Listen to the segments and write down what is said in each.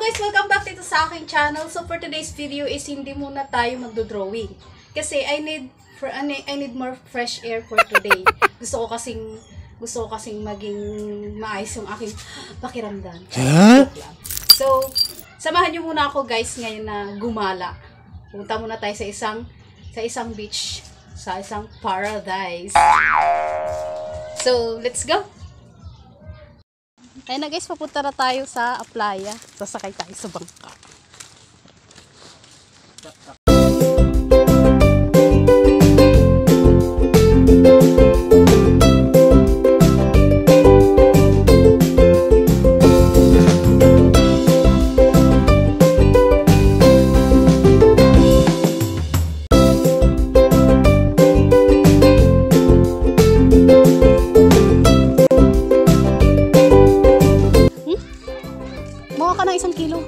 guys! Welcome back dito sa aking channel. So for today's video is hindi muna tayo magdo-drawing. Kasi I need more fresh air for today. Gusto ko kasing maging maayos yung aking pakiramdam. So, samahan niyo muna ako guys ngayon na gumala. Punta muna tayo sa isang beach, sa isang paradise. So, let's go! Ayun na guys, papunta na tayo sa playa. Sasakay tayo sa bangka. Isang kilo.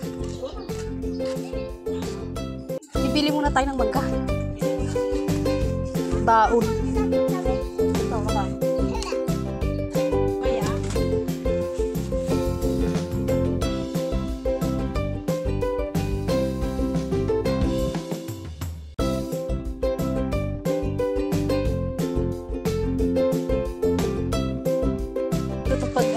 Bibili muna tayo ng mangga. Baon. Ito, maka. Kaya. Ito pag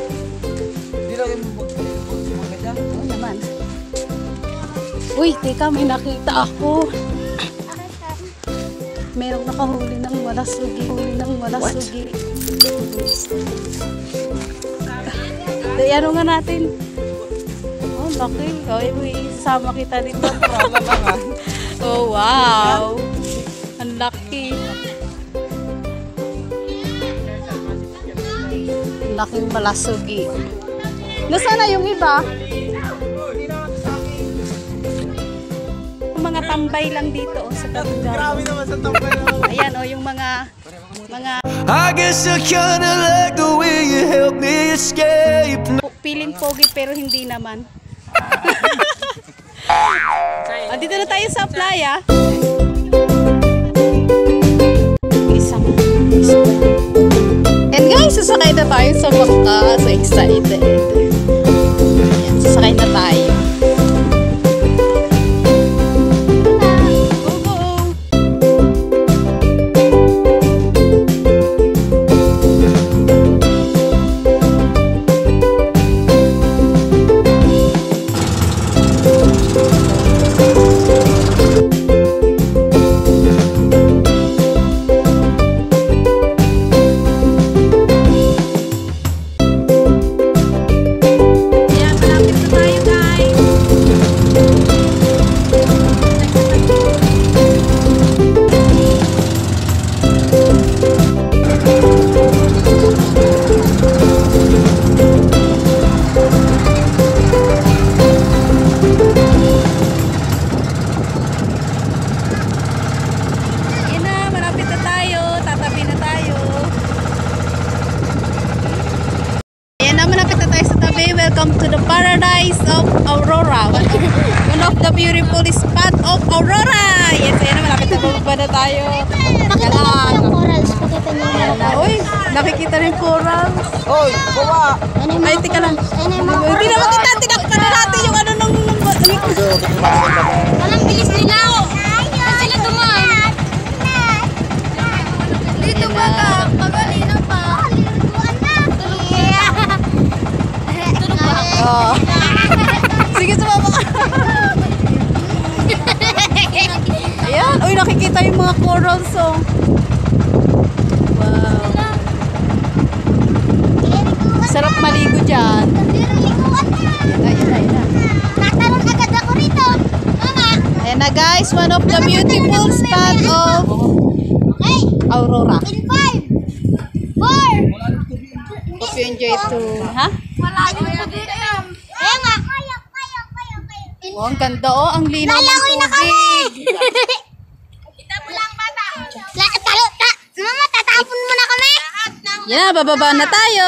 uy, teka, may nakita ako. Merong nakahuli ng malasugi. Ano nga natin? Oh, laki. Oh, isama kita dito. Oh, wow. Ang laki. Ang laking malasugi. Nasaan na yung iba? Mga tambay lang dito sa Kabugaw. Grabe naman sa tambay. Ayan yung mga I guess I kinda like the way you help me escape. Feeling pogi pero hindi naman. Dito na tayo sa playa. And guys, sasakay na tayo sa bangka. So excited. Ayan, sasakay na tayo. Welcome to the paradise of Aurora. One of the beautiful spot of Aurora. Yes, ayan na, malapit na bumaba na tayo. Nakikita yung corals. Pakita niyo na. Uy, nakikita rin corals. Oy, bawa. Ay, tika lang. Hindi naman kita, tinakpan na natin yung ano nung... Walang bilis nila. Saan sila dumaan? Dito ba ka? Pagalina pa. Oh. Sige, sumama ka. Ayan. Uy, nakikita yung mga corals. Oh. Wow. Sarap maligo dyan. Ayan. Natalon agad ako rito. Mama. Ayan na guys, one of the beautiful spot of Aurora. In 5, 4. Hope you enjoy to... Ha? Wala yung tubig. Ayan nga. Oh, ang ganda oh. Ang linaw ng tubig. Kita mo lang bata. Mama, tatapon mo na kami. Yan na, bababa na tayo.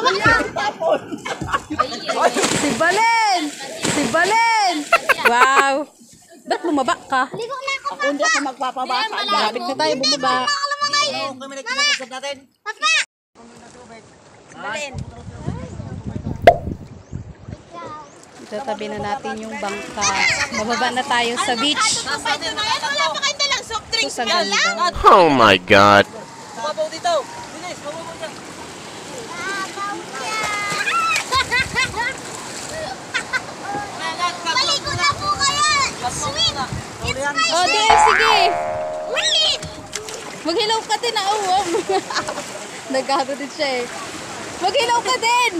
Si Balen. Wow. Ba't bumaba ka? Ligo na ako. Ako hindi ako magpapabasa. Malapit na tayo bumaba. Papa. Balen. Itatabi na natin yung bangka. Bababa na tayo sa beach. Wala pa kayo dalang soft drinks. Sa ganda. Oh my God. Babaw dito. Bilis, babaw dyan. Maligo na po kayo. Sweet. It's my Oh, di, sige. sweet. Maghilaw ka din, nauwam. Nagkado din siya eh. Maghilaw ka din.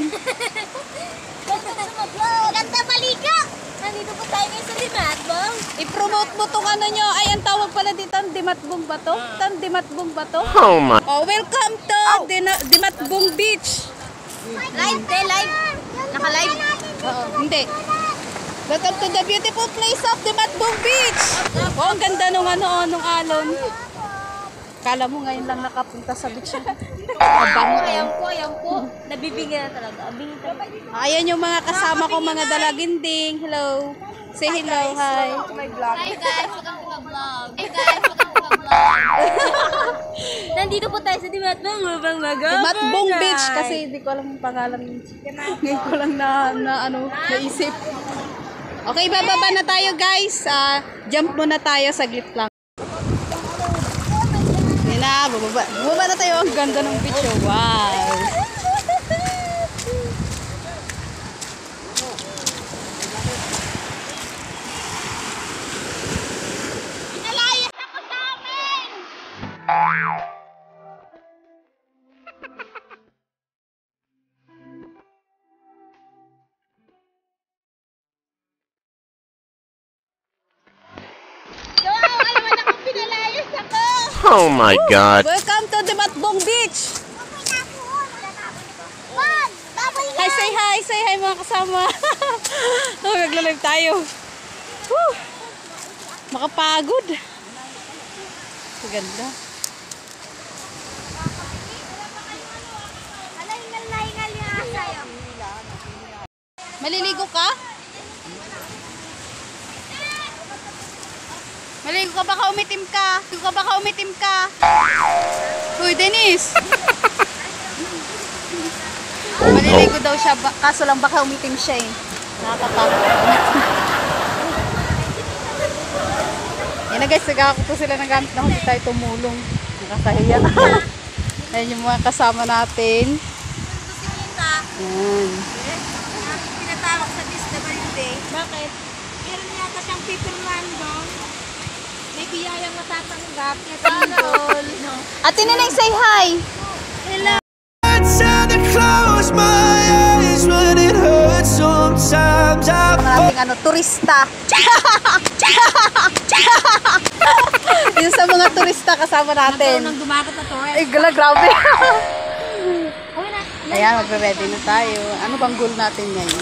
Ganda maligo. Nandito po tayo ngayon sa Dimatbong. I-promote mo tong ano nyo. Ay, ang tawag pala dito, ang Dimatbong ba to? Ang Dimatbong ba to? Oh my. Oh, welcome to Dimatbong Beach. Live, live. Naka-live. Oo, hindi. Welcome to the beautiful place of Dimatbong Beach. Oh, ang ganda nung ano, nung alon. Kala mo ngayon lang nakapunta sa beach. Abango. Ayan po. Nabibigyan na talaga. Ayan yung mga kasama ko, mga dalaginding. Hello. Say hello, hi. Hi guys, welcome to the vlog. Hey guys, welcome to the vlog. Nandito po tayo sa Dimatbong. Dimatbong Beach kasi hindi ko alam yung pangalan. Ngayon ko lang naisip. Okay, bababa na tayo guys. Jump muna tayo, saglit lang. Yan na, bababa. Bababa na tayo. Ang ganda ng beach. Oh. Wow. Pinalayas ako sa amin! So, alam mo na kung pinalayas ako! Oh my God. Welcome to Dimatbong Beach. Juan, babay na! Hi, say hi mga kasama. Oh, magla-live tayo. Woo! Makapagod. Maganda. Hingal yung asayo. Maliligo ka? Maliligo ka, baka umitim ka. Uy, Dennis. Maliligo daw siya, kaso lang baka umitim siya eh. Nakakatakot. Yan na guys, nagkakakuto sila ng gamit na hindi tayo tumulong. Nakakahiya. Ayan yung mga kasama natin. Yan. Pinatawag sa DSWD. Bakit? Meron yata siyang pipirman doon. May biyayang matatanggap. Ate Neneng, say hi! Hello! Maraming turista. Yung sa mga turista kasama natin. Nang dumakot na to. Ay, grabe. Okay na. Ayan, magre-ready na tayo. Ano bang goal natin ngayon?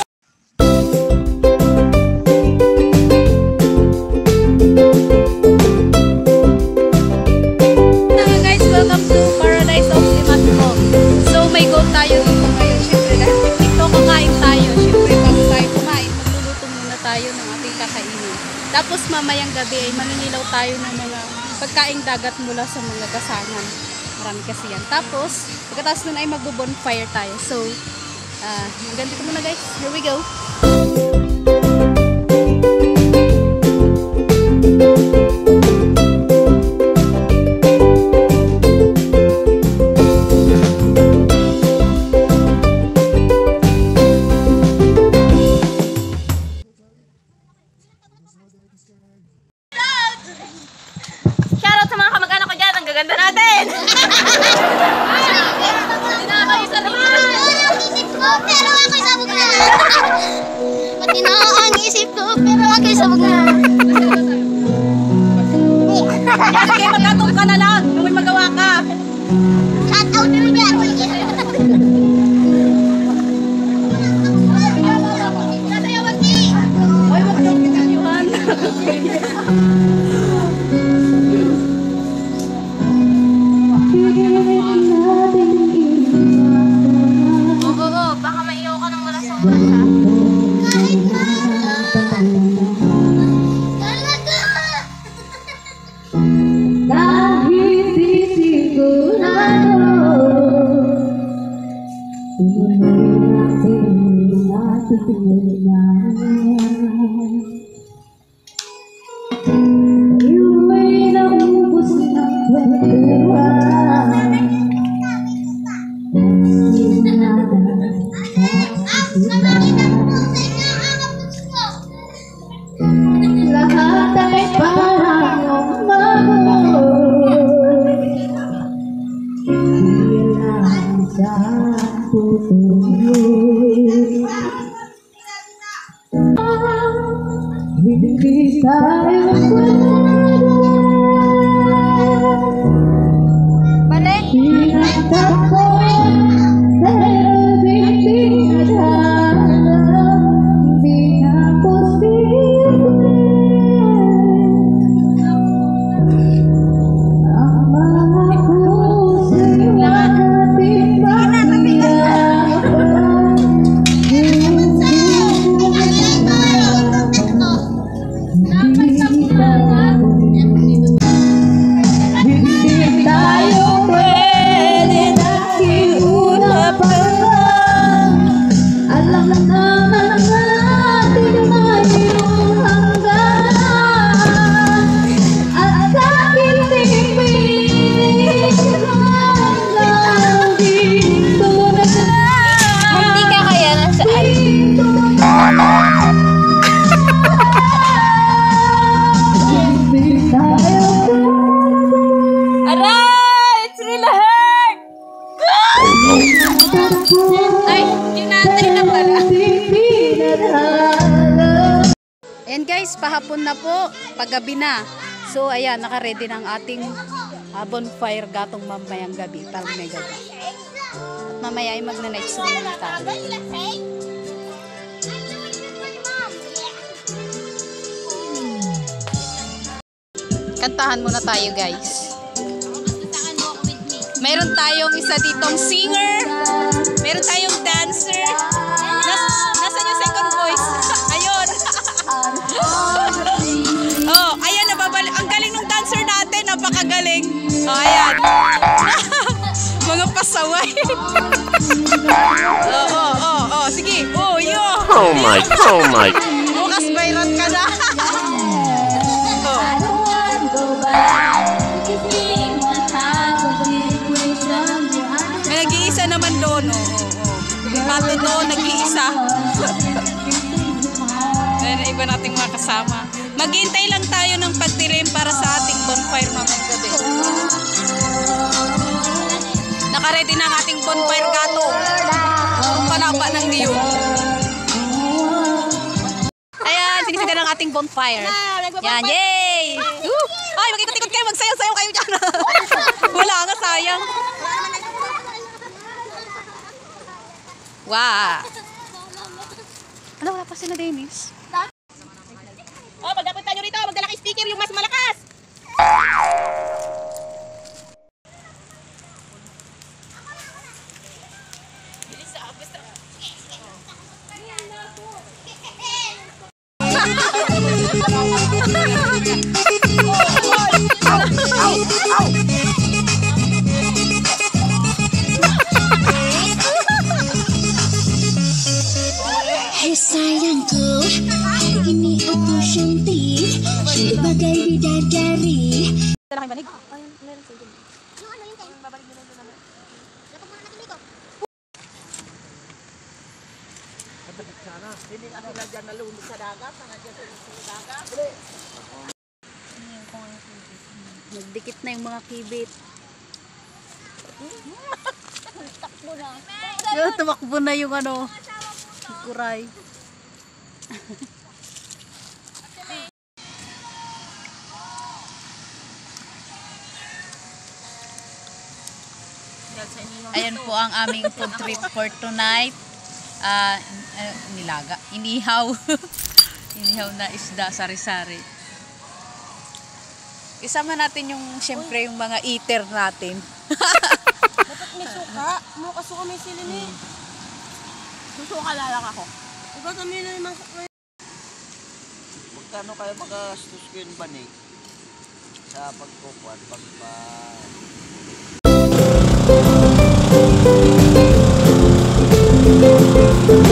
Hello guys, welcome to Paradise of Dimatbong. So may goal tayo dito ngayon. Siyempre, dahil picnic to, kakain tayo. Siyempre, bago tayo kumain, magluluto muna tayo ng ating kakainin. Tapos mamayang gabi ay mangingilaw tayo ng mga pagkaing dagat mula sa mga gasangan. Marami kasi yan. Tapos, pagkatapos nun ay magbo-bonfire tayo. So, hanggang dito muna guys. Here we go. Shoutout sa mga kamag-anak ko dyan. Ang gaganda natin! Pero ako'y sabog na! Matino ang isip ko, pero ako'y sabog na! Sige, magkatong ka na lang. Kung may magawa ka. Shoutout mo dyan! Sasayawan ni! Ay, wag yung pinanyuhan. Oo, baka maiyaw ka ng wala sa oras ha? Kahit na! Talaga! Kahit di sigurado Hindi ka kaya nasaan? Aray! It's really hurt! Ay, yun natin na pala. Ayan guys, pahapon na po, paggabi na. So ayan, naka-ready ng ating bonfire gatong mamayang gabi, pag may gabi. At mamaya ay magna-night swim tayo. Kantahan muna tayo guys. Meron tayong isa ditong singer. Meron tayong dancer. Nasaan yung second voice? Ayun. Oh, ayan, nababalik. Ang galing ng dancer natin. Napakagaling. Oh, ayan. Mga pasaway. Oh. Sige. Oh, yo. Oh my. Bukas bayrat ka na. May nag-iisa naman doon. Pato doon, nag-iisa. Ayan, iba nating mga kasama. Maghintay lang tayo ng pagdilim para sa ating bonfire mamayang gabi. Naka-ready na ang ating bonfire gato. Ang panapa ng niyong. Ayan, sinisita ng ating bonfire. Yan, yay! Ay, mag-ikot-ikot kayo, magsayaw-sayaw kayo dyan. Wala nga, sayang. Wow! Ano, wala pa sila, Dennis? Oh, pag napunta nyo rito, magdala kay speaker yung mas malakas. Hai sayangku, hari ini aku cantik, cantik bagai bidadari. Nagdikit na yung mga kibit. Tumakbo na yung ano, kuray. Ayan po ang aming food trip for tonight. Nilaga. Inihaw. Inihaw na isda, sari-sari. Isama natin yung, syempre, yung mga eater natin. Dapat may suka. Mukha suka may silin eh. Susuka lalak ako. Iba kami na yung masakla. Magkano kayo magastos ko yung banig sa pagkukuhan, pagpa...